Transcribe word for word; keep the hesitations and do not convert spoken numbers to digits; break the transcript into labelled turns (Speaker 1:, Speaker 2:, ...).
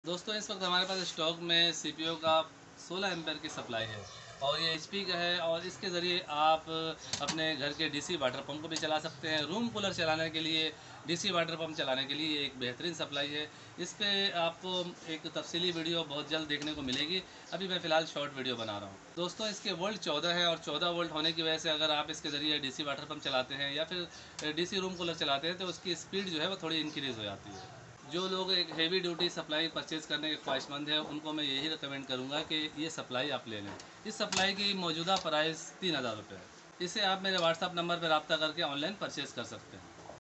Speaker 1: दोस्तों इस वक्त हमारे पास स्टॉक में सीपीयू का सोलह एम्पेयर की सप्लाई है और ये एचपी का है और इसके ज़रिए आप अपने घर के डीसी वाटर पंप को भी चला सकते हैं। रूम कूलर चलाने के लिए, डीसी वाटर पंप चलाने के लिए एक बेहतरीन सप्लाई है। इस पे आपको एक तफसीली वीडियो बहुत जल्द देखने को मिलेगी। अभी मैं फ़िलहाल शॉर्ट वीडियो बना रहा हूँ। दोस्तों इसके वोल्ट चौदह है और चौदह वोल्ट होने की वजह से अगर आप इसके ज़रिए डीसी वाटर पंप चलाते हैं या फिर डीसी रूम कूलर चलाते हैं तो उसकी स्पीड जो है वो थोड़ी इंक्रीज़ हो जाती है। जो लोग एक हेवी ड्यूटी सप्लाई परचेज़ करने के ख्वाहिशमंद हैं उनको मैं यही रिकमेंड करूंगा कि ये सप्लाई आप ले लें। इस सप्लाई की मौजूदा प्राइस तीन हज़ार रुपये है। इसे आप मेरे व्हाट्सअप नंबर पर रब्ता करके ऑनलाइन परचेज़ कर सकते हैं।